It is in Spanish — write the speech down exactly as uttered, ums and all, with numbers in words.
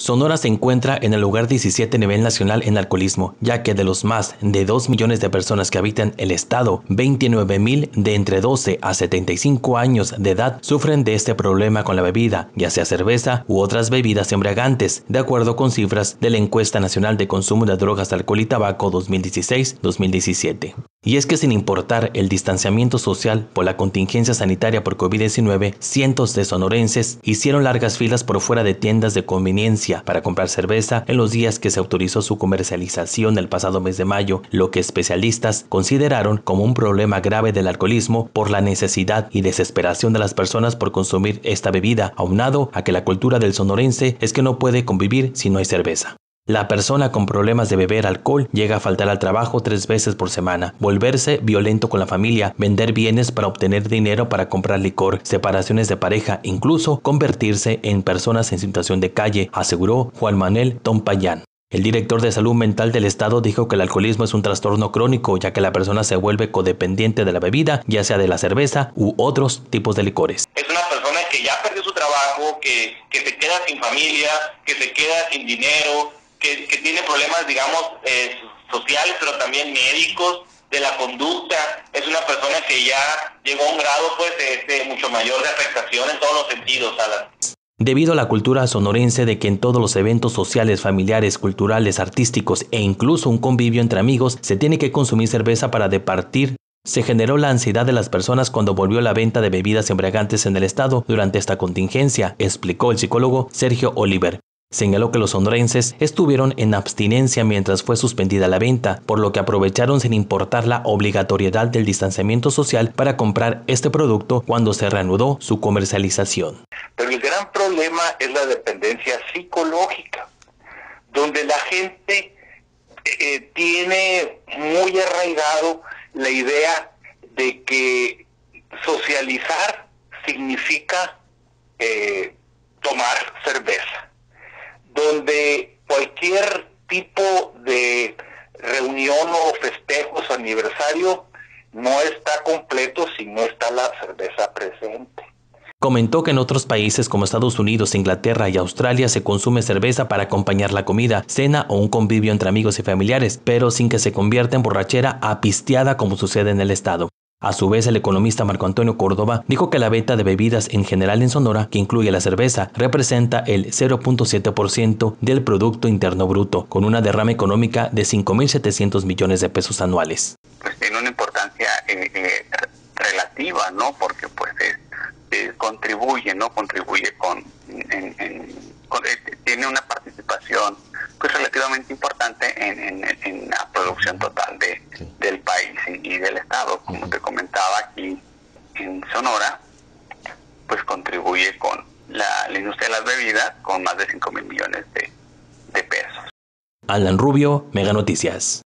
Sonora se encuentra en el lugar diecisiete a nivel nacional en alcoholismo, ya que de los más de dos millones de personas que habitan el estado, veintinueve mil de entre doce a setenta y cinco años de edad sufren de este problema con la bebida, ya sea cerveza u otras bebidas embriagantes, de acuerdo con cifras de la Encuesta Nacional de Consumo de Drogas, Alcohol y Tabaco dos mil dieciséis dos mil diecisiete. Y es que sin importar el distanciamiento social por la contingencia sanitaria por COVID diecinueve, cientos de sonorenses hicieron largas filas por fuera de tiendas de conveniencia para comprar cerveza en los días que se autorizó su comercialización el pasado mes de mayo, lo que especialistas consideraron como un problema grave del alcoholismo por la necesidad y desesperación de las personas por consumir esta bebida, aunado a que la cultura del sonorense es que no puede convivir si no hay cerveza. La persona con problemas de beber alcohol llega a faltar al trabajo tres veces por semana, volverse violento con la familia, vender bienes para obtener dinero para comprar licor, separaciones de pareja, incluso convertirse en personas en situación de calle, aseguró Juan Manuel Tompayán. El director de salud mental del estado dijo que el alcoholismo es un trastorno crónico, ya que la persona se vuelve codependiente de la bebida, ya sea de la cerveza u otros tipos de licores. Es una persona que ya perdió su trabajo, que, que se queda sin familia, que se queda sin dinero, Que, que tiene problemas, digamos, eh, sociales, pero también médicos, de la conducta. Es una persona que ya llegó a un grado, pues, este, mucho mayor de afectación en todos los sentidos, Alan. Debido a la cultura sonorense de que en todos los eventos sociales, familiares, culturales, artísticos e incluso un convivio entre amigos se tiene que consumir cerveza para departir, se generó la ansiedad de las personas cuando volvió la venta de bebidas embriagantes en el estado durante esta contingencia, explicó el psicólogo Sergio Oliver. Señaló que los sonorenses estuvieron en abstinencia mientras fue suspendida la venta, por lo que aprovecharon sin importar la obligatoriedad del distanciamiento social para comprar este producto cuando se reanudó su comercialización. Pero el gran problema es la dependencia psicológica, donde la gente eh, tiene muy arraigado la idea de que socializar significa eh, tomar cerveza, donde cualquier tipo de reunión o festejos o aniversario no está completo si no está la cerveza presente. Comentó que en otros países como Estados Unidos, Inglaterra y Australia se consume cerveza para acompañar la comida, cena o un convivio entre amigos y familiares, pero sin que se convierta en borrachera apistiada como sucede en el estado. A su vez, el economista Marco Antonio Córdoba dijo que la venta de bebidas en general en Sonora, que incluye la cerveza, representa el cero punto siete por ciento del Producto Interno Bruto, con una derrama económica de cinco mil setecientos millones de pesos anuales. Pues tiene una importancia eh, eh, relativa, ¿no? Porque pues eh, eh, contribuye, ¿no? Contribuye con, en, en, con eh, tiene una participación pues relativamente importante en, en, en la producción total de, sí. del país y, y del estado. Como uh-huh. te comentaba, aquí en Sonora pues contribuye con la, la industria de las bebidas con más de cinco mil millones de, de pesos. Alan Rubio, Mega Noticias.